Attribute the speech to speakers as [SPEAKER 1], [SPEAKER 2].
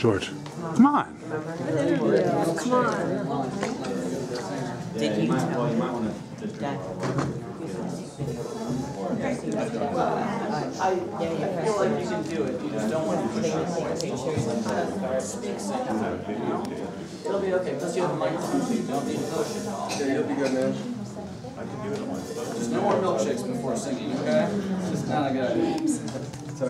[SPEAKER 1] George, come on.
[SPEAKER 2] Come on.
[SPEAKER 3] Did you tell him that?
[SPEAKER 4] I feel like you can do it. You just don't want to take pictures and it'll be okay. Plus you have a microphone, so you don't need to push it.
[SPEAKER 5] Yeah, you'll be good, man.
[SPEAKER 4] Just no more milkshakes before singing, okay? It's just not a good idea.